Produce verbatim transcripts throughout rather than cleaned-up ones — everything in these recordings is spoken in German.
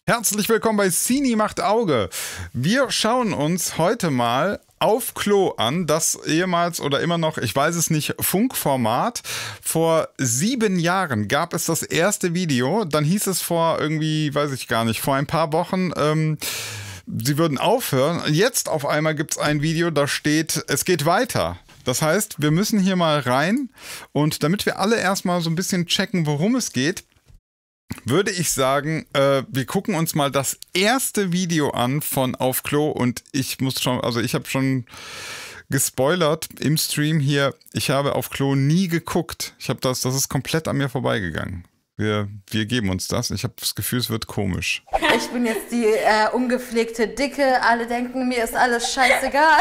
Herzlich willkommen bei Cini macht Auge. Wir schauen uns heute mal Auf Klo an, das ehemals oder immer noch, ich weiß es nicht, Funkformat. Vor sieben Jahren gab es das erste Video, dann hieß es vor irgendwie, weiß ich gar nicht, vor ein paar Wochen, ähm, sie würden aufhören. Jetzt auf einmal gibt es ein Video, da steht, es geht weiter. Das heißt, wir müssen hier mal rein und damit wir alle erstmal so ein bisschen checken, worum es geht, würde ich sagen, äh, wir gucken uns mal das erste Video an von Auf Klo und ich muss schon, also ich habe schon gespoilert im Stream hier, ich habe Auf Klo nie geguckt. Ich habe das, das ist komplett an mir vorbeigegangen. Wir, wir geben uns das. Ich habe das Gefühl, es wird komisch. Ich bin jetzt die äh, ungepflegte Dicke. Alle denken, mir ist alles scheißegal.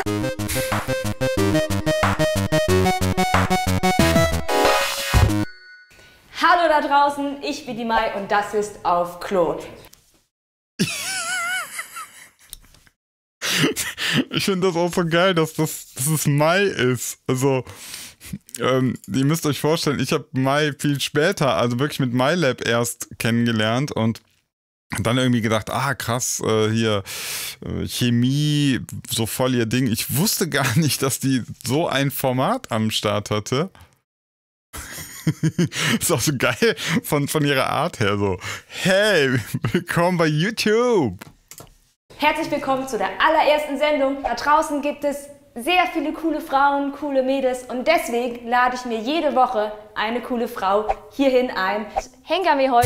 Hallo da draußen, ich bin die Mai und das ist Auf Klo. Ich finde das auch so geil, dass, das, dass es Mai ist. Also, ähm, ihr müsst euch vorstellen, ich habe Mai viel später, also wirklich mit MyLab erst kennengelernt und dann irgendwie gedacht, ah krass, äh, hier äh, Chemie, so voll ihr Ding. Ich wusste gar nicht, dass die so ein Format am Start hatte. Ist auch so geil von, von ihrer Art her so. Hey, willkommen bei YouTube. Herzlich willkommen zu der allerersten Sendung. Da draußen gibt es sehr viele coole Frauen, coole Mädels und deswegen lade ich mir jede Woche eine coole Frau hierhin ein. Hengame heute.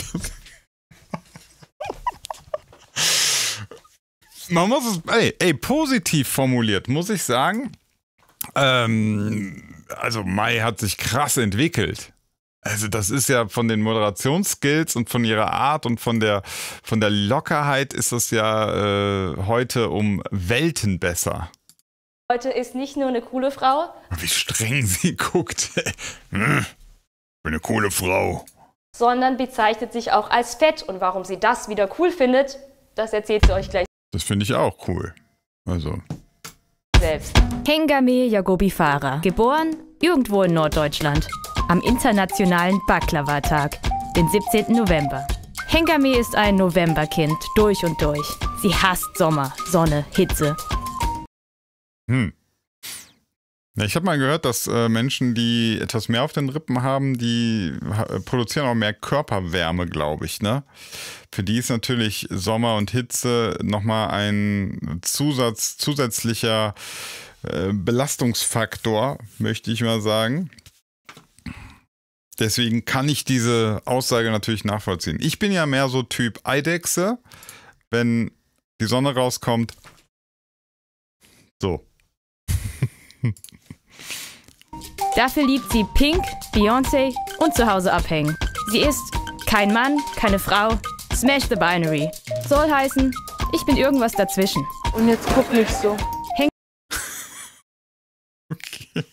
Man muss es, ey, ey, positiv formuliert, muss ich sagen. Ähm, also Mai hat sich krass entwickelt. Also das ist ja von den Moderationsskills und von ihrer Art und von der, von der Lockerheit ist das ja äh, heute um Welten besser. Heute ist nicht nur eine coole Frau. Wie streng sie guckt. Hm, ich bin eine coole Frau. Sondern bezeichnet sich auch als fett. Und warum sie das wieder cool findet, das erzählt sie euch gleich Das finde ich auch cool. Also. selbst. Hengame Yagobi Farah, geboren irgendwo in Norddeutschland, am Internationalen Baklava-Tag, den siebzehnten November. Hengame ist ein Novemberkind, durch und durch. Sie hasst Sommer, Sonne, Hitze. Hm. Ja, ich habe mal gehört, dass äh, Menschen, die etwas mehr auf den Rippen haben, die äh, produzieren auch mehr Körperwärme, glaube ich, ne? Für die ist natürlich Sommer und Hitze nochmal ein Zusatz, zusätzlicher äh, Belastungsfaktor, möchte ich mal sagen. Deswegen kann ich diese Aussage natürlich nachvollziehen. Ich bin ja mehr so Typ Eidechse, wenn die Sonne rauskommt. So. Dafür liebt sie Pink, Beyoncé und zu Hause abhängen. Sie ist kein Mann, keine Frau, Smash the Binary. Soll heißen, ich bin irgendwas dazwischen. Und jetzt guck nicht so. Okay.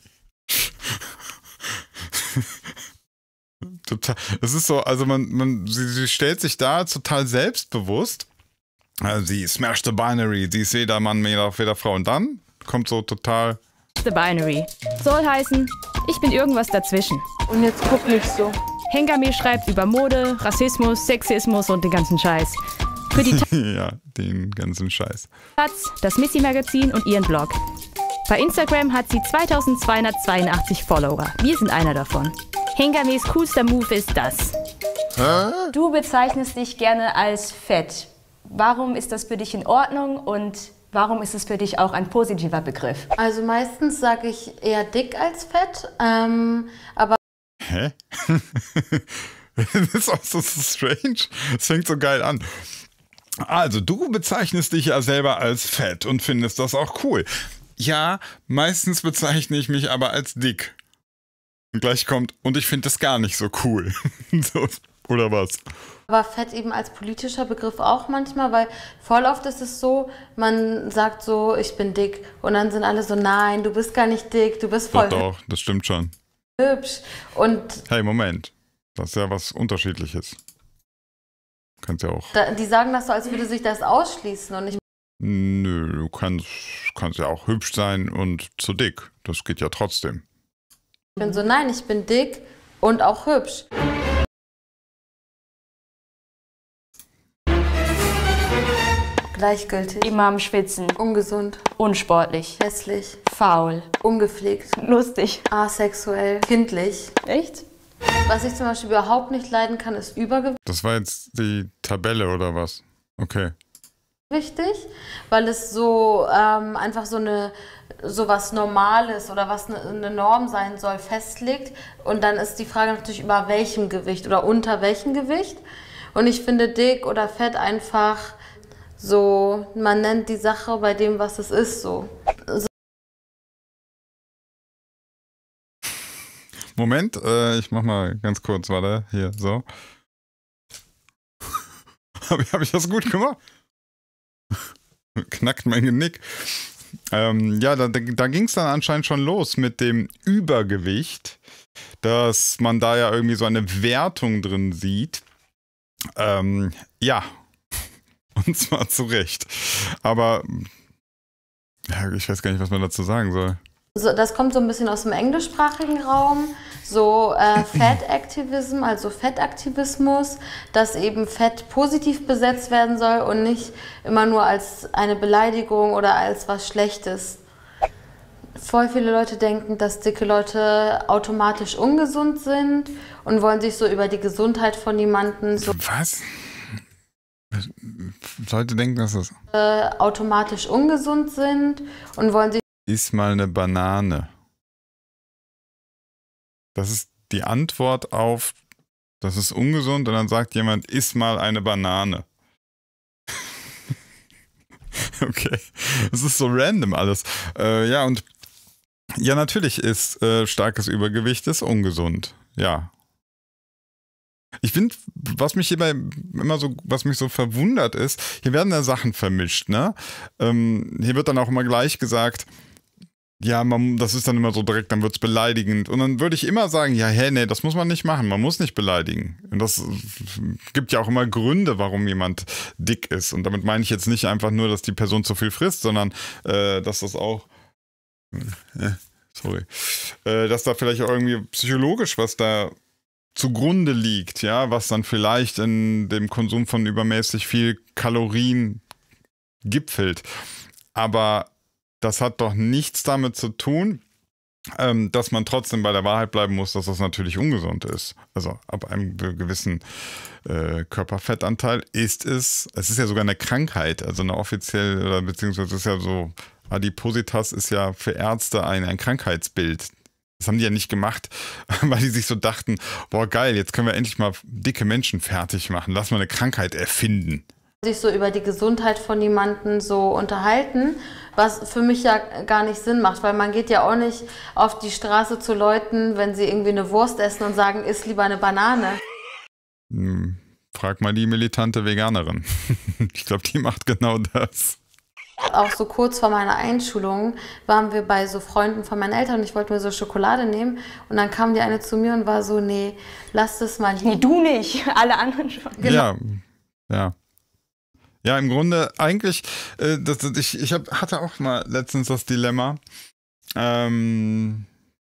Total. Es ist so, also man, man, sie, sie stellt sich da total selbstbewusst. Also sie smasht the binary, sie ist weder Mann, weder, weder Frau. Und dann kommt so total. The Binary. Soll heißen, ich bin irgendwas dazwischen. Und jetzt guck nicht so. Hengame schreibt über Mode, Rassismus, Sexismus und den ganzen Scheiß. Für die Ja, den ganzen Scheiß. Taz, das Missy-Magazin und ihren Blog. Bei Instagram hat sie zweitausendzweihundertzweiundachtzig Follower. Wir sind einer davon. Hengames coolster Move ist das. Du bezeichnest dich gerne als fett. Warum ist das für dich in Ordnung und warum ist es für dich auch ein positiver Begriff? Also meistens sage ich eher dick als fett, ähm, aber... Hä? Das ist auch so strange. Das fängt so geil an. Also, du bezeichnest dich ja selber als fett und findest das auch cool. Ja, meistens bezeichne ich mich aber als dick. Und gleich kommt, und ich finde das gar nicht so cool. So, oder was? Aber fett eben als politischer Begriff auch manchmal, weil voll oft ist es so, man sagt so, ich bin dick und dann sind alle so, nein, du bist gar nicht dick, du bist voll Doch, doch, das stimmt schon. hübsch. Und Hey, Moment. Das ist ja was Unterschiedliches. Kannst ja auch. da, die sagen das so, als würde sich das ausschließen und ich Nö, du kannst, kannst ja auch hübsch sein und zu dick. Das geht ja trotzdem. bin so, nein, ich bin dick und auch hübsch. Gleichgültig. Immer am Schwitzen. Ungesund. Unsportlich. Hässlich. Faul. Ungepflegt. Lustig. Asexuell. Kindlich. Echt? Was ich zum Beispiel überhaupt nicht leiden kann, ist Übergewicht. Das war jetzt die Tabelle oder was? Okay. Wichtig, weil es so ähm, einfach so eine so was Normales oder was eine, eine Norm sein soll, festlegt. Und dann ist die Frage natürlich über welchem Gewicht oder unter welchem Gewicht. Und ich finde dick oder fett einfach so, man nennt die Sache bei dem, was es ist, so. so. Moment, äh, ich mach mal ganz kurz, warte, hier, so. Habe ich, hab ich das gut gemacht? Knackt mein Genick. Ähm, ja, da, da ging es dann anscheinend schon los mit dem Übergewicht, dass man da ja irgendwie so eine Wertung drin sieht. Ähm, ja, und zwar zu Recht. Aber ja, ich weiß gar nicht, was man dazu sagen soll. So, das kommt so ein bisschen aus dem englischsprachigen Raum, so äh, Fat Activism, also Fettaktivismus, dass eben Fett positiv besetzt werden soll und nicht immer nur als eine Beleidigung oder als was Schlechtes. Voll viele Leute denken, dass dicke Leute automatisch ungesund sind und wollen sich so über die Gesundheit von jemandem so Was? Leute denken, dass das äh, automatisch ungesund sind und wollen sich Iss mal eine Banane. Das ist die Antwort auf, das ist ungesund und dann sagt jemand, iss mal eine Banane. Okay, das ist so random alles. Äh, ja, und ja, natürlich ist äh, starkes Übergewicht ist ungesund. Ja. Ich finde, was mich hierbei immer so, was mich so verwundert ist, hier werden ja Sachen vermischt, ne? Ähm, hier wird dann auch immer gleich gesagt, ja, man, das ist dann immer so direkt, dann wird es beleidigend. Und dann würde ich immer sagen, ja, hä, nee, das muss man nicht machen. Man muss nicht beleidigen. Und das gibt ja auch immer Gründe, warum jemand dick ist. Und damit meine ich jetzt nicht einfach nur, dass die Person zu viel frisst, sondern äh, dass das auch, äh, sorry, äh, dass da vielleicht auch irgendwie psychologisch was da zugrunde liegt, ja, was dann vielleicht in dem Konsum von übermäßig viel Kalorien gipfelt. Aber das hat doch nichts damit zu tun, ähm, dass man trotzdem bei der Wahrheit bleiben muss, dass das natürlich ungesund ist. Also ab einem gewissen äh, Körperfettanteil ist es, es ist ja sogar eine Krankheit, also eine offizielle, oder beziehungsweise ist ja so, Adipositas ist ja für Ärzte ein, ein Krankheitsbild. Das haben die ja nicht gemacht, weil die sich so dachten, boah geil, jetzt können wir endlich mal dicke Menschen fertig machen, lass mal eine Krankheit erfinden. Sich so über die Gesundheit von jemandem so unterhalten, was für mich ja gar nicht Sinn macht, weil man geht ja auch nicht auf die Straße zu Leuten, wenn sie irgendwie eine Wurst essen und sagen, iss lieber eine Banane. Hm, frag mal die militante Veganerin. Ich glaube, die macht genau das. Auch so kurz vor meiner Einschulung waren wir bei so Freunden von meinen Eltern und ich wollte mir so Schokolade nehmen und dann kam die eine zu mir und war so, nee, lass das mal hier. Nee, du nicht, alle anderen schon. Genau. Ja, ja. Ja, im Grunde eigentlich, äh, das, das, ich, ich hab, hatte auch mal letztens das Dilemma, ähm,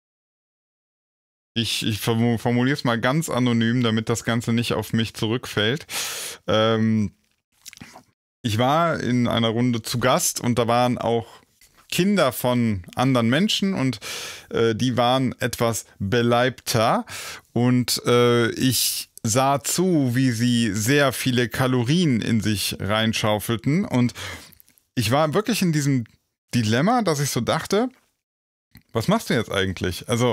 ich, ich formuliere es mal ganz anonym, damit das Ganze nicht auf mich zurückfällt. Ähm, ich war in einer Runde zu Gast und da waren auch Kinder von anderen Menschen und äh, die waren etwas beleibter und äh, ich sah zu, wie sie sehr viele Kalorien in sich reinschaufelten und ich war wirklich in diesem Dilemma, dass ich so dachte, was machst du jetzt eigentlich? Also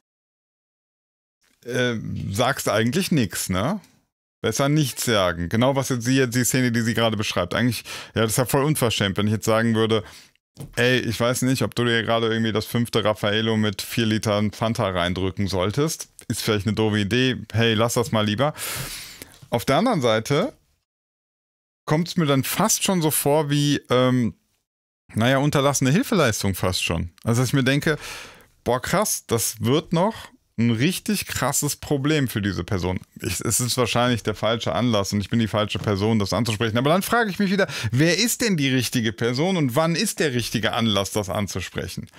äh, sagst eigentlich nichts, ne? Besser nichts sagen. Genau was jetzt sie jetzt die Szene, die sie gerade beschreibt. Eigentlich, ja, das ist ja voll unverschämt, wenn ich jetzt sagen würde, ey, ich weiß nicht, ob du dir gerade irgendwie das fünfte Raffaello mit vier Litern Fanta reindrücken solltest. Ist vielleicht eine doofe Idee. Hey, lass das mal lieber. Auf der anderen Seite kommt es mir dann fast schon so vor wie, ähm, naja, unterlassene Hilfeleistung fast schon. Also, dass ich mir denke, boah, krass, das wird noch ein richtig krasses Problem für diese Person. Ich, es ist wahrscheinlich der falsche Anlass und ich bin die falsche Person, das anzusprechen. Aber dann frage ich mich wieder, wer ist denn die richtige Person und wann ist der richtige Anlass, das anzusprechen?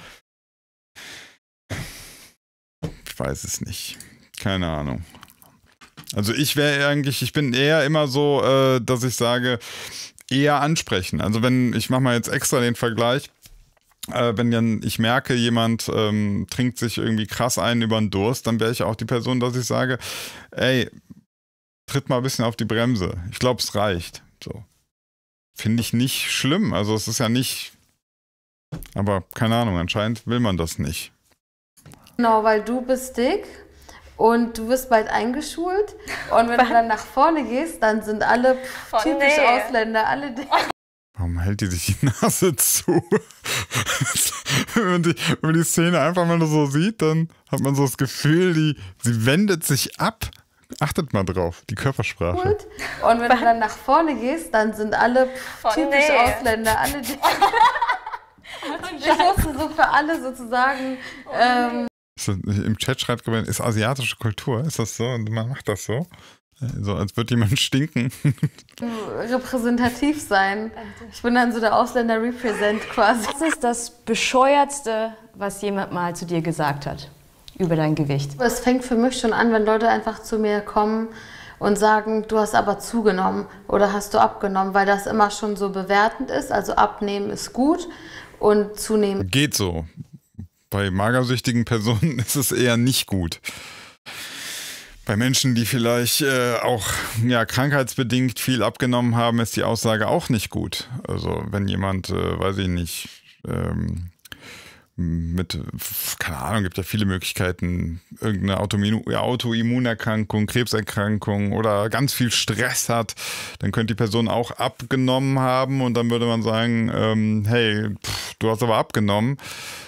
Ich weiß es nicht. Keine Ahnung. Also ich wäre eigentlich, ich bin eher immer so, äh, dass ich sage, eher ansprechen. Also wenn, ich mache mal jetzt extra den Vergleich, äh, wenn dann ich merke, jemand ähm, trinkt sich irgendwie krass ein über den Durst, dann wäre ich auch die Person, dass ich sage, ey, tritt mal ein bisschen auf die Bremse. Ich glaube, es reicht. So. Finde ich nicht schlimm. Also es ist ja nicht, aber keine Ahnung, anscheinend will man das nicht. Genau, weil du bist dick und du wirst bald eingeschult und wenn du dann nach vorne gehst, dann sind alle Oh, typisch nee. Ausländer, alle dick. Warum hält die sich die Nase zu? wenn, man die, wenn man die Szene einfach mal nur so sieht, dann hat man so das Gefühl, die, sie wendet sich ab. Achtet mal drauf, die Körpersprache. Gut. Und wenn du dann nach vorne gehst, dann sind alle Oh, typisch nee. Ausländer, alle dick. Ich musste so für alle sozusagen ähm, Ist das, im Chat schreibt jemand, ist asiatische Kultur, ist das so? Und man macht das so? So, als würde jemand stinken. repräsentativ sein. Ich bin dann so der Ausländer-Represent quasi. Was ist das Bescheuertste, was jemand mal zu dir gesagt hat über dein Gewicht? Es fängt für mich schon an, wenn Leute einfach zu mir kommen und sagen, du hast aber zugenommen oder hast du abgenommen, weil das immer schon so bewertend ist. Also abnehmen ist gut und zunehmen. Geht so. Bei magersüchtigen Personen ist es eher nicht gut. Bei Menschen, die vielleicht äh, auch ja, krankheitsbedingt viel abgenommen haben, ist die Aussage auch nicht gut. Also wenn jemand, äh, weiß ich nicht, ähm, mit, keine Ahnung, gibt ja viele Möglichkeiten, irgendeine Autoimmu- Autoimmunerkrankung, Krebserkrankung oder ganz viel Stress hat, dann könnte die Person auch abgenommen haben und dann würde man sagen, ähm, hey, pff, du hast aber abgenommen.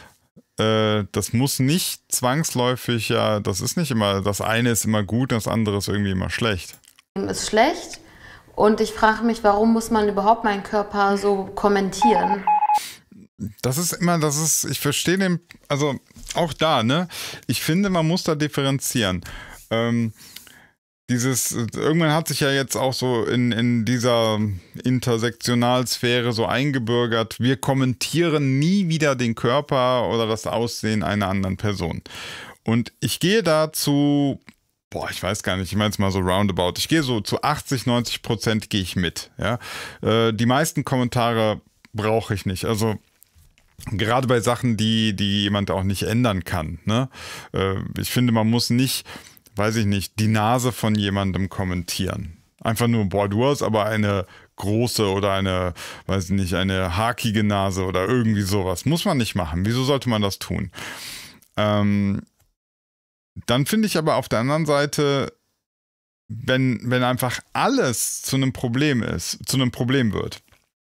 Das muss nicht zwangsläufig, ja, das ist nicht immer, das eine ist immer gut, das andere ist irgendwie immer schlecht. Ist schlecht und ich frage mich, warum muss man überhaupt meinen Körper so kommentieren? Das ist immer, das ist, ich verstehe den, also auch da, ne, ich finde, man muss da differenzieren. Ähm, Dieses, irgendwann hat sich ja jetzt auch so in, in dieser Intersektionalsphäre so eingebürgert, wir kommentieren nie wieder den Körper oder das Aussehen einer anderen Person. Und ich gehe dazu, boah, ich weiß gar nicht, ich meine es mal so roundabout, ich gehe so zu achtzig, neunzig Prozent gehe ich mit. Ja? Äh, die meisten Kommentare brauche ich nicht, also gerade bei Sachen, die, die jemand auch nicht ändern kann. Ne? Äh, ich finde, man muss nicht, weiß ich nicht, die Nase von jemandem kommentieren. Einfach nur, boah, du hast aber eine große oder eine, weiß ich nicht, eine hakige Nase oder irgendwie sowas. Muss man nicht machen. Wieso sollte man das tun? Ähm, dann finde ich aber auf der anderen Seite, wenn, wenn einfach alles zu einem Problem ist, zu einem Problem wird,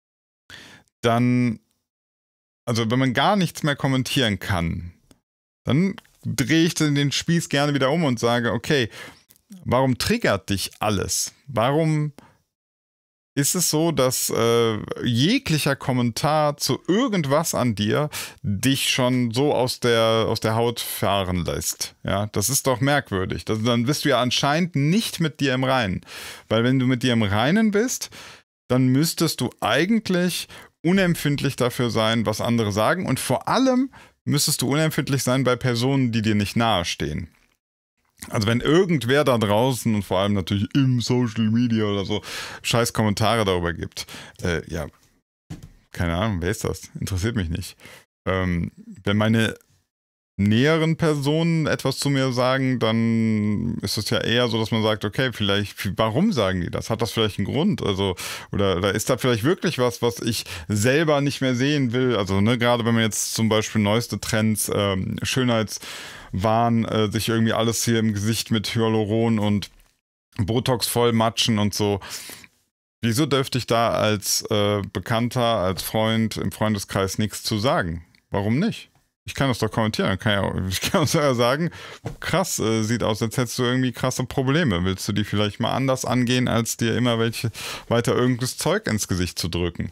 dann, also wenn man gar nichts mehr kommentieren kann, dann drehe ich dann den Spieß gerne wieder um und sage, okay, warum triggert dich alles? Warum ist es so, dass äh, jeglicher Kommentar zu irgendwas an dir dich schon so aus der, aus der Haut fahren lässt? Ja, das ist doch merkwürdig. Das, dann bist du ja anscheinend nicht mit dir im Reinen. Weil wenn du mit dir im Reinen bist, dann müsstest du eigentlich unempfindlich dafür sein, was andere sagen und vor allem müsstest du unempfindlich sein bei Personen, die dir nicht nahestehen. Also wenn irgendwer da draußen und vor allem natürlich im Social Media oder so scheiß Kommentare darüber gibt, äh, ja, keine Ahnung, wer ist das? Interessiert mich nicht. Ähm, wenn meine näheren Personen etwas zu mir sagen, dann ist es ja eher so, dass man sagt, okay, vielleicht, warum sagen die das? Hat das vielleicht einen Grund? Also, oder, oder ist da vielleicht wirklich was, was ich selber nicht mehr sehen will? Also, ne, gerade wenn man jetzt zum Beispiel neueste Trends, ähm, Schönheitswahn, äh, sich irgendwie alles hier im Gesicht mit Hyaluron und Botox voll matschen und so. Wieso dürfte ich da als äh, Bekannter, als Freund im Freundeskreis nichts zu sagen? Warum nicht? Ich kann das doch kommentieren. Kann ja, ich kann uns ja sagen, krass, äh, sieht aus, als hättest du irgendwie krasse Probleme. Willst du die vielleicht mal anders angehen, als dir immer welche weiter irgendwas Zeug ins Gesicht zu drücken?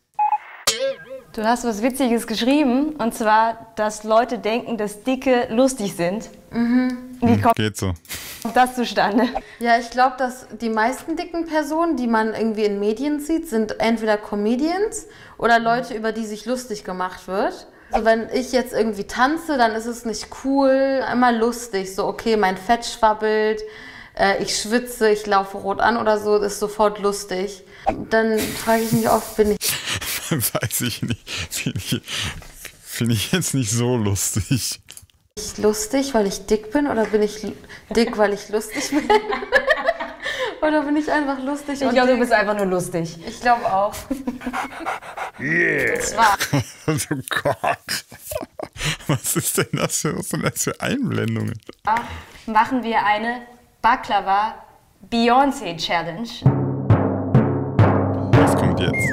Du hast was Witziges geschrieben, und zwar, dass Leute denken, dass Dicke lustig sind. Mhm. Wie kommt Geht so. das zustande? Ja, ich glaube, dass die meisten dicken Personen, die man irgendwie in Medien sieht, sind entweder Comedians oder Leute, über die sich lustig gemacht wird. Also wenn ich jetzt irgendwie tanze, dann ist es nicht cool, immer lustig, so okay, mein Fett schwabbelt, äh, ich schwitze, ich laufe rot an oder so, das ist sofort lustig. Dann frage ich mich oft, bin ich... Weiß ich nicht. Finde ich, find ich jetzt nicht so lustig. Bin ich lustig, weil ich dick bin oder bin ich dick, weil ich lustig bin? Oder bin ich einfach lustig? Ich glaube, du bist einfach nur lustig. Ich glaube auch. Yeah. Das war Oh Gott. Was ist denn das für, was sind das für Einblendungen? Machen wir eine Baklava Beyoncé Challenge. Was kommt jetzt?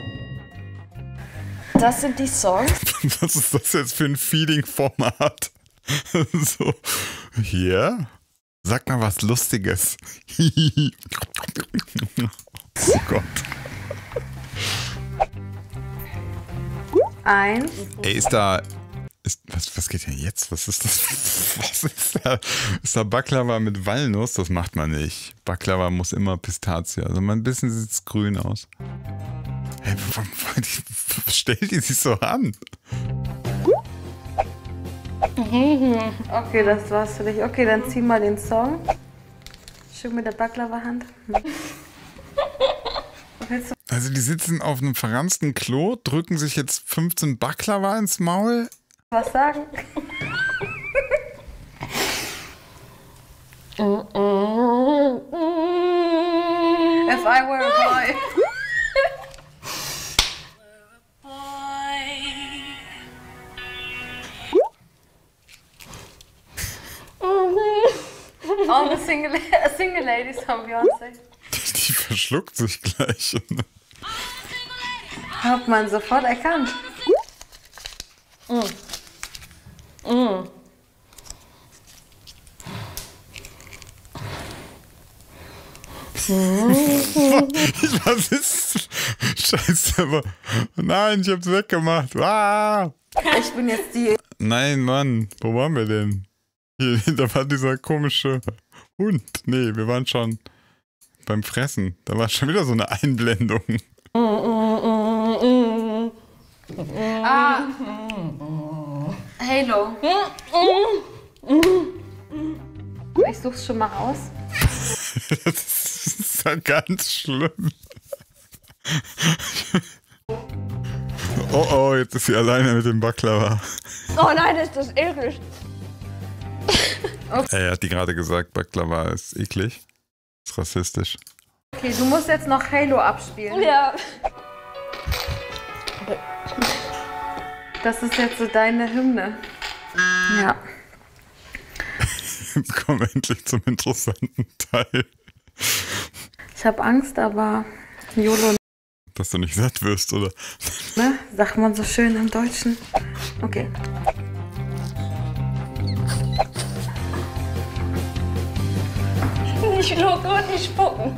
Das sind die Songs. Was ist das jetzt für ein Feeding-Format? So, hier? Sag mal was Lustiges. Oh Gott. eins. Ey, ist da... Ist, was, was geht denn jetzt? Was ist das? Was ist da? Ist da Baklava mit Walnuss? Das macht man nicht. Baklava muss immer Pistazie. Also mal ein bisschen sieht es grün aus. Hey, warum, stellt die sich so an? Okay, das war's für dich. Okay, dann zieh mal den Song. Schön mit der Baklava-Hand. Also die sitzen auf einem verranzten Klo, drücken sich jetzt fünfzehn Baklava ins Maul. Was sagen? If I were a boy. All the single, single ladies von Beyoncé. Die, die verschluckt sich gleich. Hat man sofort erkannt. Mm. Mm. Was ist? Scheiße, aber. Nein, ich hab's weggemacht. Ah! Ich bin jetzt die... Nein, Mann, wo waren wir denn? Hier, da war dieser komische Hund. Nee, wir waren schon beim Fressen. Da war schon wieder so eine Einblendung. Ah. Halo. Ich such's schon mal raus. Das ist ja ganz schlimm. Oh oh, jetzt ist sie alleine mit dem Baklava. Oh nein, ist das eklig. Okay. Er hat die gerade gesagt, Baklava ist eklig. Ist rassistisch. Okay, du musst jetzt noch Halo abspielen. Ja. Das ist jetzt so deine Hymne. Ja. Jetzt kommen wir endlich zum interessanten Teil. Ich habe Angst, aber YOLO. Dass du nicht satt wirst, oder? Ne? Sagt man so schön im Deutschen. Okay. Nicht schlucken und nicht spucken.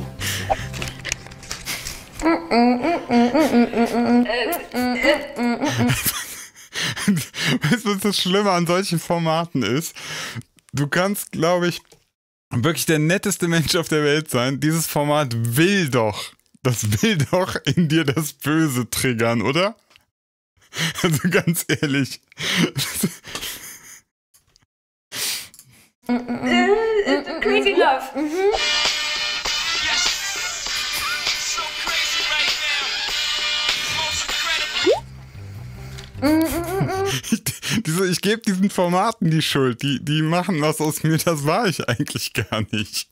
Weißt du, was das Schlimme an solchen Formaten ist? Du kannst, glaube ich, wirklich der netteste Mensch auf der Welt sein. Dieses Format will doch, das will doch in dir das Böse triggern, oder? Also ganz ehrlich. Crazy Love. Ich, diese, ich gebe diesen Formaten die Schuld. Die, die machen was aus mir, das war ich eigentlich gar nicht.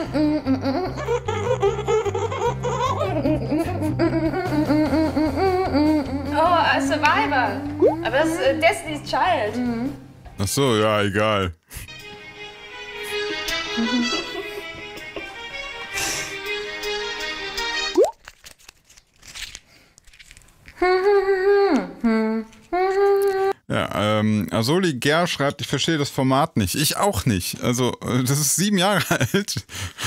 Oh, a Survivor. Aber das ist äh, Destiny's Child. Mhm. Ach so, ja, egal. Ja, ähm, Asoli Ger schreibt, ich verstehe das Format nicht. Ich auch nicht. Also, das ist sieben Jahre alt.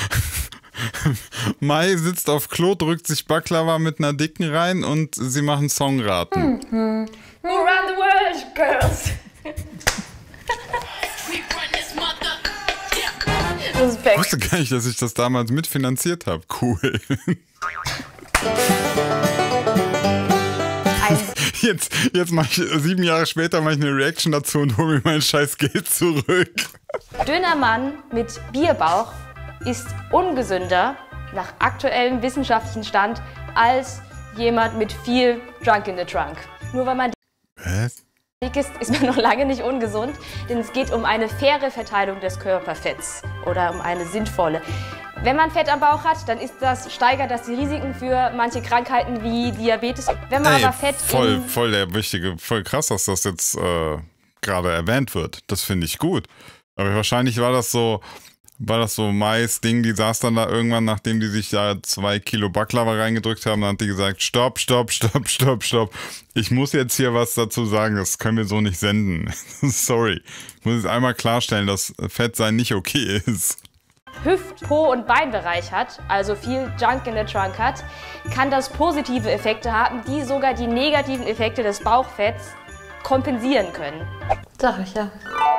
Mai sitzt auf Klo, drückt sich Baklava mit einer Dicken rein und sie machen Songraten. Mhm. Who run the world, girls? Ich wusste gar nicht, dass ich das damals mitfinanziert habe. Cool. Jetzt, jetzt mache ich sieben Jahre später mache ich eine Reaction dazu und hole mir mein scheiß Geld zurück. Dünner Mann mit Bierbauch ist ungesünder nach aktuellem wissenschaftlichen Stand als jemand mit viel Drunk in the Trunk. Nur weil man Was? dick ist, ist man noch lange nicht ungesund, denn es geht um eine faire Verteilung des Körperfetts oder um eine sinnvolle. Wenn man Fett am Bauch hat, dann ist das, steigert das die Risiken für manche Krankheiten wie Diabetes. Wenn man Ey, aber Fett voll, in voll der wichtige, voll krass, dass das jetzt äh, gerade erwähnt wird. Das finde ich gut. Aber wahrscheinlich war das so, war das so Mais Ding, die saß dann da irgendwann, nachdem die sich da zwei Kilo Baklava reingedrückt haben, dann hat die gesagt, stopp, stopp, stopp, stopp, stopp. Ich muss jetzt hier was dazu sagen, das können wir so nicht senden. Sorry. Ich muss jetzt einmal klarstellen, dass Fett sein nicht okay ist. Hüft-, Po- und Beinbereich hat, also viel Junk in the Trunk hat, kann das positive Effekte haben, die sogar die negativen Effekte des Bauchfetts kompensieren können. Sag ich ja.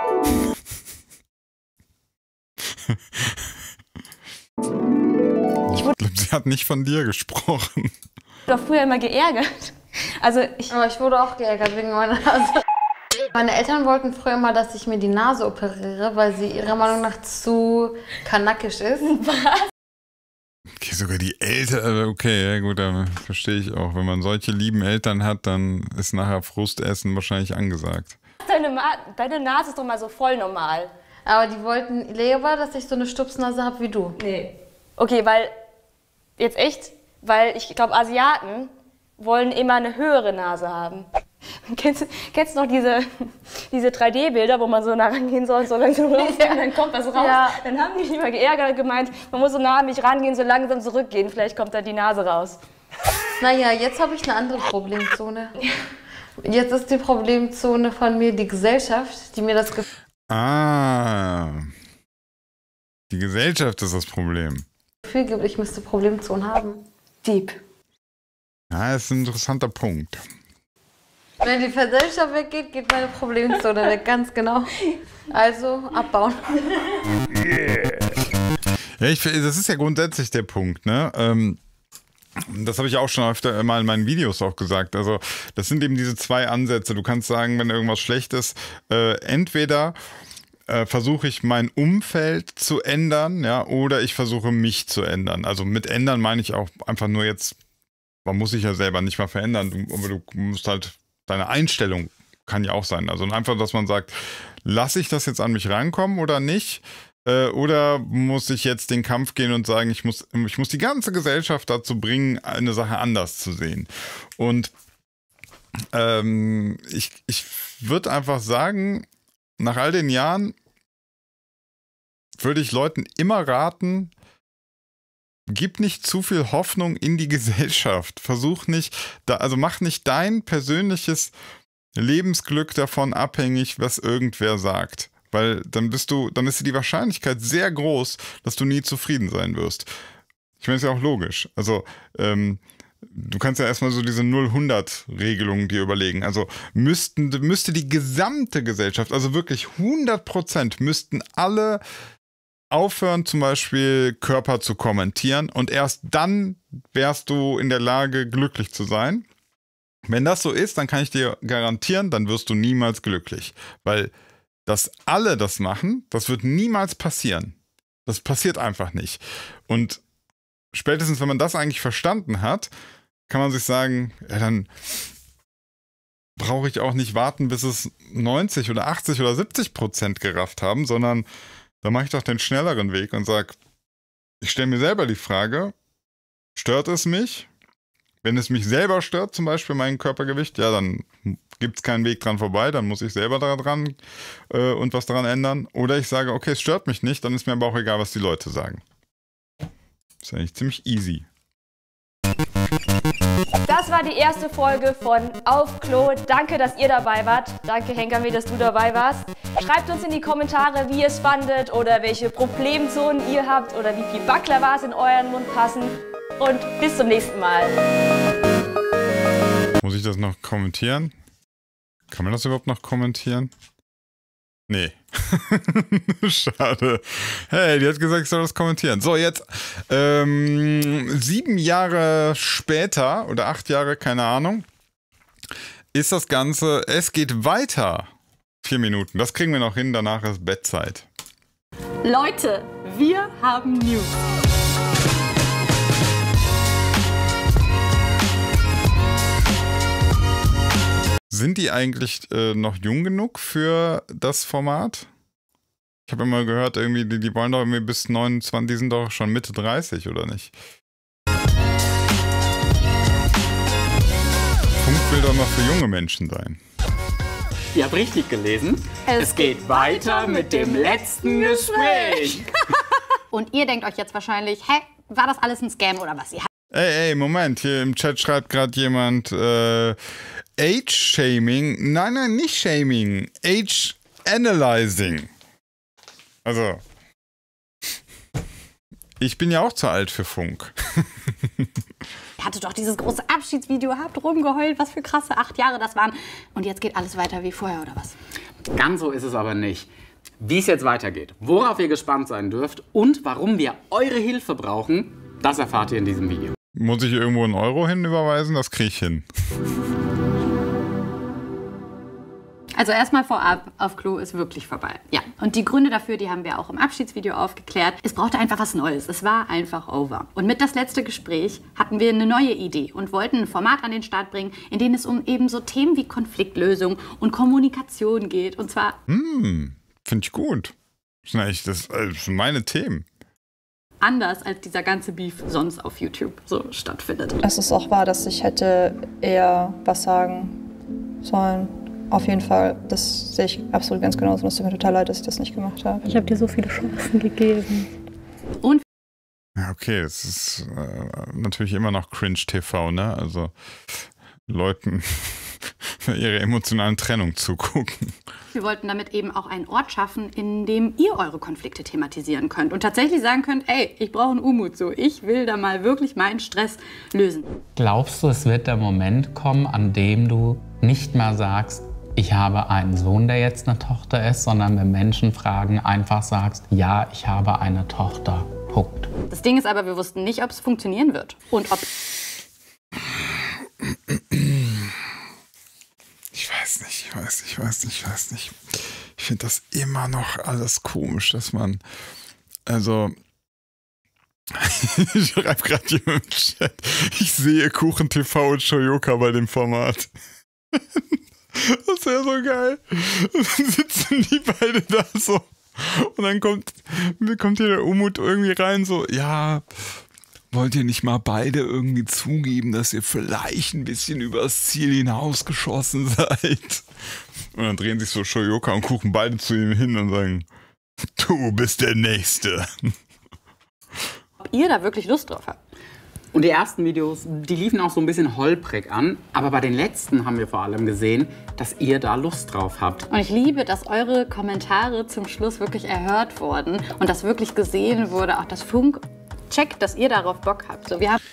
Ich wurde Ich glaube, sie hat nicht von dir gesprochen. doch früher immer geärgert. Also ich, Aber ich wurde auch geärgert wegen meiner Nase. Meine Eltern wollten früher mal, dass ich mir die Nase operiere, weil sie ihrer Meinung nach zu kanackisch ist. Okay, sogar die Eltern, okay, ja gut, dann verstehe ich auch. Wenn man solche lieben Eltern hat, dann ist nachher Frustessen wahrscheinlich angesagt. deine, Ma deine Nase ist doch mal so voll normal. Aber die wollten lieber, dass ich so eine Stupsnase habe wie du. Nee. Okay, weil, jetzt echt, weil ich glaube, Asiaten wollen immer eine höhere Nase haben. Kennst, kennst du noch diese, diese drei D Bilder, wo man so nah rangehen soll, so langsam raus, ja. Und dann kommt das raus? Ja. Dann haben die mich immer geärgert und gemeint, man muss so nah an mich rangehen, so langsam zurückgehen, vielleicht kommt dann die Nase raus. Naja, jetzt habe ich eine andere Problemzone. Jetzt ist die Problemzone von mir die Gesellschaft, die mir das Gefühl Ah, die Gesellschaft ist das Problem. gibt, ich müsste Problemzonen haben. Deep. Ja, das ist ein interessanter Punkt. Wenn die Gesellschaft weggeht, geht meine Problemzone weg, ganz genau. Also abbauen. Ja, ich, das ist ja grundsätzlich der Punkt, ne? Ähm, das habe ich auch schon öfter mal in meinen Videos auch gesagt. Also das sind eben diese zwei Ansätze. Du kannst sagen, wenn irgendwas schlecht ist, äh, entweder äh, versuche ich mein Umfeld zu ändern, ja, oder ich versuche mich zu ändern. Also mit ändern meine ich auch einfach nur jetzt, man muss sich ja selber nicht mal verändern, du, aber du musst halt, deine Einstellung kann ja auch sein. Also einfach, dass man sagt, lasse ich das jetzt an mich rankommen oder nicht? Oder muss ich jetzt den Kampf gehen und sagen, ich muss, ich muss die ganze Gesellschaft dazu bringen, eine Sache anders zu sehen. Und ähm, ich, ich würde einfach sagen, nach all den Jahren würde ich Leuten immer raten, gib nicht zu viel Hoffnung in die Gesellschaft. Versuch nicht, da, also mach nicht dein persönliches Lebensglück davon abhängig, was irgendwer sagt. Weil dann bist du, dann ist die Wahrscheinlichkeit sehr groß, dass du nie zufrieden sein wirst. Ich meine, ist ja auch logisch. Also, ähm, du kannst ja erstmal so diese null hundert Regelung dir überlegen. Also müssten, müsste die gesamte Gesellschaft, also wirklich hundert Prozent, müssten alle aufhören, zum Beispiel Körper zu kommentieren und erst dann wärst du in der Lage, glücklich zu sein. Wenn das so ist, dann kann ich dir garantieren, dann wirst du niemals glücklich. Weil dass alle das machen, das wird niemals passieren. Das passiert einfach nicht. Und spätestens, wenn man das eigentlich verstanden hat, kann man sich sagen, ja, dann brauche ich auch nicht warten, bis es neunzig oder achtzig oder siebzig Prozent gerafft haben, sondern da mache ich doch den schnelleren Weg und sage, ich stelle mir selber die Frage, stört es mich? Wenn es mich selber stört, zum Beispiel mein Körpergewicht, ja, dann gibt es keinen Weg dran vorbei, dann muss ich selber daran äh, und was daran ändern. Oder ich sage, okay, es stört mich nicht, dann ist mir aber auch egal, was die Leute sagen. Ist eigentlich ziemlich easy. Das war die erste Folge von Auf Klo. Danke, dass ihr dabei wart. Danke, Henkame, dass du dabei warst. Schreibt uns in die Kommentare, wie ihr es fandet oder welche Problemzonen ihr habt oder wie viel Baklava in euren Mund passen. Und bis zum nächsten Mal. Muss ich das noch kommentieren? Kann man das überhaupt noch kommentieren? Nee. Schade. Hey, die hat gesagt, ich soll das kommentieren. So, jetzt ähm, sieben Jahre später oder acht Jahre, keine Ahnung, ist das Ganze, es geht weiter. Vier Minuten, das kriegen wir noch hin, danach ist Bettzeit. Leute, Wir haben News. Sind die eigentlich äh, noch jung genug für das Format? Ich habe immer gehört, irgendwie, die, die wollen doch irgendwie bis neunundzwanzig, die sind doch schon Mitte dreißig, oder nicht? Funk will doch noch für junge Menschen sein. Ihr habt richtig gelesen. Es, es geht weiter mit dem letzten Gespräch. Und ihr denkt euch jetzt wahrscheinlich, hä, war das alles ein Scam oder was? Ey, ey, Moment, hier im Chat schreibt gerade jemand, äh, Age-Shaming. Nein, nein, nicht Shaming. Age-Analyzing. Also, ich bin ja auch zu alt für Funk. Ihr hattet doch dieses große Abschiedsvideo, habt rumgeheult, was für krasse acht Jahre das waren. Und jetzt geht alles weiter wie vorher, oder was? Ganz so ist es aber nicht. Wie es jetzt weitergeht, worauf ihr gespannt sein dürft und warum wir eure Hilfe brauchen, das erfahrt ihr in diesem Video. Muss ich irgendwo einen Euro hinüberweisen? Das kriege ich hin. Also erstmal vorab, auf Klo ist wirklich vorbei. Ja, und die Gründe dafür, die haben wir auch im Abschiedsvideo aufgeklärt. Es brauchte einfach was Neues. Es war einfach over. Und mit das letzte Gespräch hatten wir eine neue Idee und wollten ein Format an den Start bringen, in dem es um eben so Themen wie Konfliktlösung und Kommunikation geht. Und zwar... Hm, finde ich gut. Das sind eigentlich das, das sind meine Themen. Anders als dieser ganze Beef sonst auf YouTube so stattfindet. Es ist auch wahr, dass ich hätte eher was sagen sollen. Auf jeden Fall, das sehe ich absolut ganz genauso. Und es tut mir total leid, dass ich das nicht gemacht habe. Ich habe dir so viele Chancen gegeben. Und ja, okay, es ist äh, natürlich immer noch Cringe-T V, ne? Also Leuten ihre emotionalen Trennung zugucken. wir wollten damit eben auch einen Ort schaffen, in dem ihr eure Konflikte thematisieren könnt und tatsächlich sagen könnt, ey, ich brauche einen Umut, so, ich will da mal wirklich meinen Stress lösen. Glaubst du, es wird der Moment kommen, an dem du nicht mehr sagst, ich habe einen Sohn, der jetzt eine Tochter ist, sondern wenn Menschen fragen, einfach sagst, ja, ich habe eine Tochter. Punkt. Das Ding ist aber, wir wussten nicht, ob es funktionieren wird und ob... Ich weiß nicht, ich weiß nicht, ich weiß nicht, ich weiß nicht. Ich finde das immer noch alles komisch, dass man, also, ich schreibe gerade jemand im Chat, ich sehe Kuchen-T V und Shoyoka bei dem Format. Das wäre so geil. Und dann sitzen die beide da so und dann kommt, kommt hier der Umut irgendwie rein, so, ja, wollt ihr nicht mal beide irgendwie zugeben, dass ihr vielleicht ein bisschen übers Ziel hinausgeschossen seid? Und dann drehen sich so Shoyoka und Kuchen beide zu ihm hin und sagen, du bist der Nächste. Ob ihr da wirklich Lust drauf habt. Und die ersten Videos, die liefen auch so ein bisschen holprig an, aber bei den letzten haben wir vor allem gesehen, dass ihr da Lust drauf habt. Und ich liebe, dass eure Kommentare zum Schluss wirklich erhört wurden und dass wirklich gesehen wurde, auch das Funk checkt, dass ihr darauf Bock habt. So, wir haben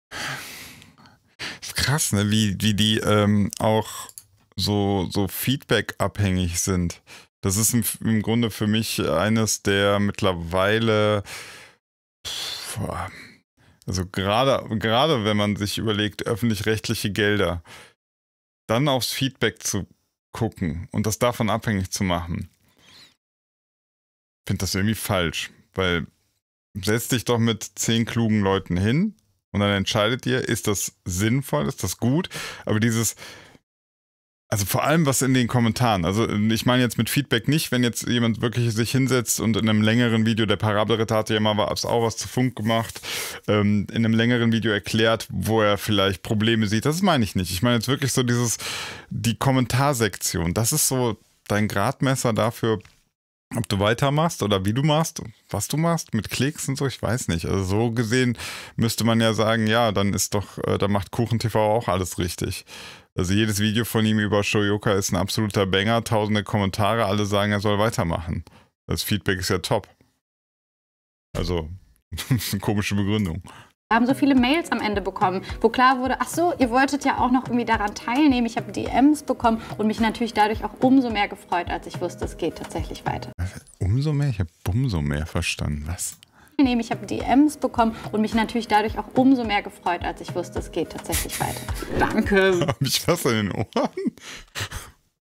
ist krass, ne? wie, wie die ähm, auch so, so Feedback-abhängig sind. Das ist im, im Grunde für mich eines der mittlerweile, boah, also gerade, gerade wenn man sich überlegt, öffentlich-rechtliche Gelder, dann aufs Feedback zu gucken und das davon abhängig zu machen, finde das irgendwie falsch, weil setz dich doch mit zehn klugen Leuten hin und dann entscheidet ihr, ist das sinnvoll, ist das gut, aber dieses, also vor allem was in den Kommentaren, also ich meine jetzt mit Feedback nicht, wenn jetzt jemand wirklich sich hinsetzt und in einem längeren Video, der Parabelritter hatte ja mal was, auch was zu Funk gemacht, ähm, in einem längeren Video erklärt, wo er vielleicht Probleme sieht, das meine ich nicht. Ich meine jetzt wirklich so dieses, die Kommentarsektion, das ist so dein Gradmesser dafür, ob du weitermachst oder wie du machst, was du machst, mit Klicks und so, ich weiß nicht. Also so gesehen müsste man ja sagen, ja, dann ist doch, äh, da macht Kuchen-T V auch alles richtig. Also jedes Video von ihm über Shoyoka ist ein absoluter Banger, tausende Kommentare, alle sagen, er soll weitermachen. Das Feedback ist ja top. Also, das ist eine komische Begründung. Wir haben so viele Mails am Ende bekommen, wo klar wurde, ach so, ihr wolltet ja auch noch irgendwie daran teilnehmen. Ich habe D Ms bekommen und mich natürlich dadurch auch umso mehr gefreut, als ich wusste, es geht tatsächlich weiter. Umso mehr? Ich habe umso mehr verstanden. Was? Ich habe D Ms bekommen und mich natürlich dadurch auch umso mehr gefreut, als ich wusste, es geht tatsächlich weiter. Danke. Habe ich was an den Ohren?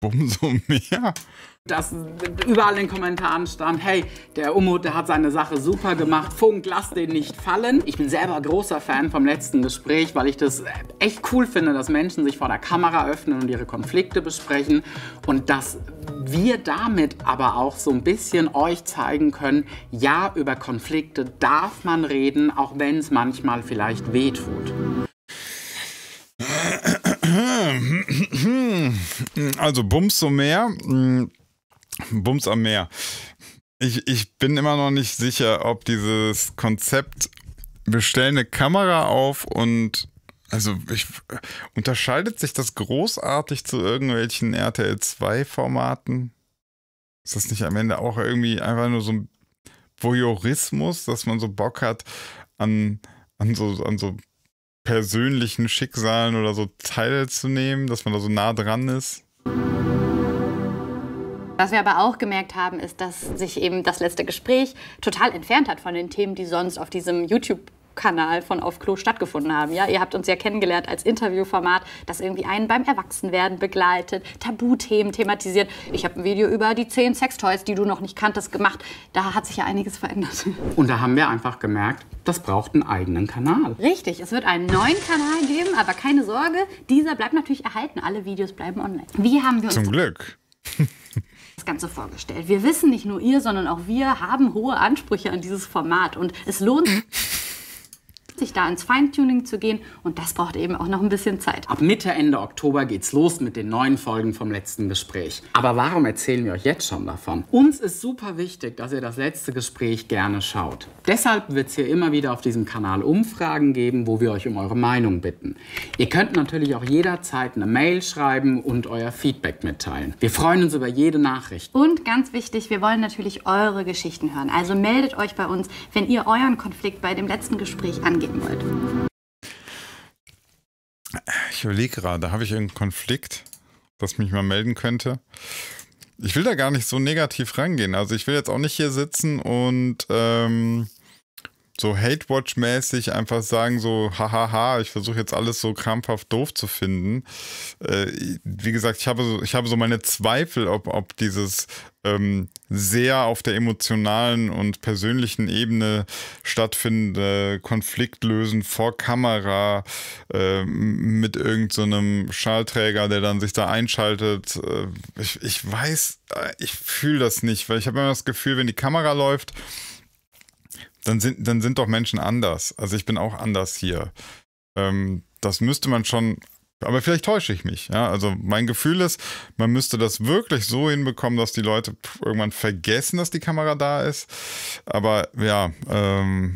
Umso mehr. Dass überall in den Kommentaren stand, hey, der Umut, der hat seine Sache super gemacht, Funk, lass den nicht fallen. Ich bin selber großer Fan vom letzten Gespräch, weil ich das echt cool finde, dass Menschen sich vor der Kamera öffnen und ihre Konflikte besprechen und dass wir damit aber auch so ein bisschen euch zeigen können, ja, über Konflikte darf man reden, auch wenn es manchmal vielleicht wehtut. Also Bums so mehr, Bums am Meer. Ich, ich bin immer noch nicht sicher, ob dieses Konzept, wir stellen eine Kamera auf und also ich, unterscheidet sich das großartig zu irgendwelchen R T L zwei Formaten? Ist das nicht am Ende auch irgendwie einfach nur so ein Voyeurismus, dass man so Bock hat an, an so, an so persönlichen Schicksalen oder so teilzunehmen, dass man da so nah dran ist? Was wir aber auch gemerkt haben, ist, dass sich eben das letzte Gespräch total entfernt hat von den Themen, die sonst auf diesem YouTube-Kanal von Auf Klo stattgefunden haben. Ja, ihr habt uns ja kennengelernt als Interviewformat, das irgendwie einen beim Erwachsenwerden begleitet, Tabuthemen thematisiert. Ich habe ein Video über die zehn Sextoys, die du noch nicht kanntest, gemacht. Da hat sich ja einiges verändert. Und da haben wir einfach gemerkt, das braucht einen eigenen Kanal. Richtig, es wird einen neuen Kanal geben, aber keine Sorge, dieser bleibt natürlich erhalten. Alle Videos bleiben online. Wie haben wir uns Zum Glück. das Ganze vorgestellt? Wir wissen, nicht nur ihr, sondern auch wir haben hohe Ansprüche an dieses Format und es lohnt sich da ins Feintuning zu gehen und das braucht eben auch noch ein bisschen Zeit. Ab Mitte, Ende Oktober geht's los mit den neuen Folgen vom letzten Gespräch. Aber warum erzählen wir euch jetzt schon davon? Uns ist super wichtig, dass ihr das letzte Gespräch gerne schaut. Deshalb wird es hier immer wieder auf diesem Kanal Umfragen geben, wo wir euch um eure Meinung bitten. Ihr könnt natürlich auch jederzeit eine Mail schreiben und euer Feedback mitteilen. Wir freuen uns über jede Nachricht. Und ganz wichtig, wir wollen natürlich eure Geschichten hören. Also meldet euch bei uns, wenn ihr euren Konflikt bei dem letzten Gespräch angeben wollt. Ich überlege gerade, habe ich irgendeinen Konflikt, das mich mal melden könnte? Ich will da gar nicht so negativ rangehen. Also ich will jetzt auch nicht hier sitzen und ähm, so Hate-Watch-mäßig einfach sagen so, hahaha, ich versuche jetzt alles so krampfhaft doof zu finden. Äh, wie gesagt, ich habe so, ich habe so meine Zweifel, ob, ob dieses ähm, sehr auf der emotionalen und persönlichen Ebene stattfindende Konfliktlösen vor Kamera äh, mit irgendeinem so Schallträger, der dann sich da einschaltet. Äh, ich, ich weiß, ich fühle das nicht, weil ich habe immer das Gefühl, wenn die Kamera läuft, Dann sind, dann sind doch Menschen anders. Also ich bin auch anders hier. Ähm, das müsste man schon, aber vielleicht täusche ich mich. Ja? Also mein Gefühl ist, man müsste das wirklich so hinbekommen, dass die Leute irgendwann vergessen, dass die Kamera da ist. Aber ja, ähm,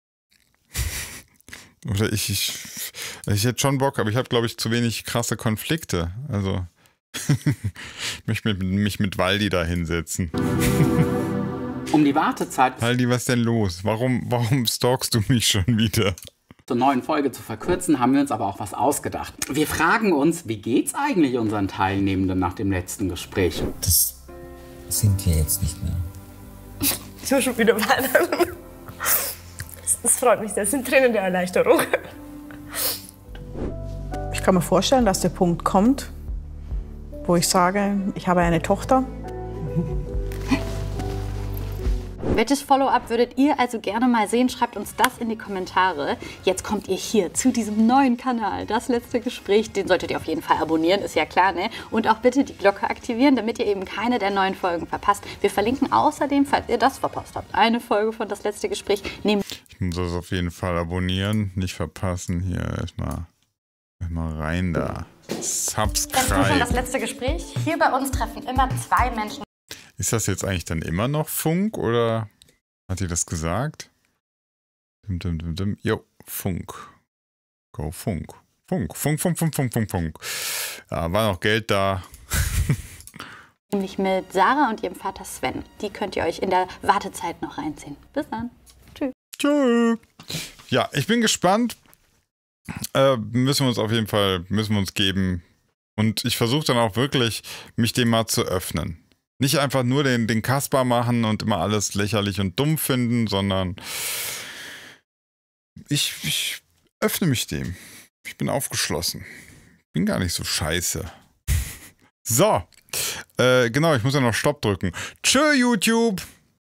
oder ich, ich, ich hätte schon Bock, aber ich habe, glaube ich, zu wenig krasse Konflikte. Also ich möchte mit, mich mit Waldi da hinsetzen. Um die Wartezeit Waldi, was denn los? Warum, warum stalkst du mich schon wieder? zur neuen Folge zu verkürzen, haben wir uns aber auch was ausgedacht. Wir fragen uns, wie geht's eigentlich unseren Teilnehmenden nach dem letzten Gespräch? Das sind wir jetzt nicht mehr. So schon wieder weiter. Das, das freut mich sehr. Das sind Tränen der Erleichterung. Ich kann mir vorstellen, dass der Punkt kommt, wo ich sage, ich habe eine Tochter. Welches Follow-up würdet ihr also gerne mal sehen? Schreibt uns das in die Kommentare. Jetzt kommt ihr hier zu diesem neuen Kanal, das letzte Gespräch. Den solltet ihr auf jeden Fall abonnieren, ist ja klar, ne? Und auch bitte die Glocke aktivieren, damit ihr eben keine der neuen Folgen verpasst. Wir verlinken außerdem, falls ihr das verpasst habt, eine Folge von das letzte Gespräch. Ich muss das auf jeden Fall abonnieren, nicht verpassen. Hier erstmal mal rein da. Subscribe. Das schon das letzte Gespräch. Hier bei uns treffen immer zwei Menschen. Ist das jetzt eigentlich dann immer noch Funk oder hat die das gesagt? Dim, dim, dim, dim. Jo, Funk. Go Funk. Funk, Funk, Funk, Funk, Funk, Funk, Funk. Ja, war noch Geld da. Nämlich mit Sarah und ihrem Vater Sven. Die könnt ihr euch in der Wartezeit noch reinziehen. Bis dann. Tschüss. Tschüss. Ja, ich bin gespannt. Äh, müssen wir uns auf jeden Fall, müssen wir uns geben. Und ich versuche dann auch wirklich, mich dem mal zu öffnen. Nicht einfach nur den, den Kasper machen und immer alles lächerlich und dumm finden, sondern ich, ich öffne mich dem. Ich bin aufgeschlossen. Bin gar nicht so scheiße. So, Äh, genau, ich muss ja noch Stopp drücken. Tschö, YouTube!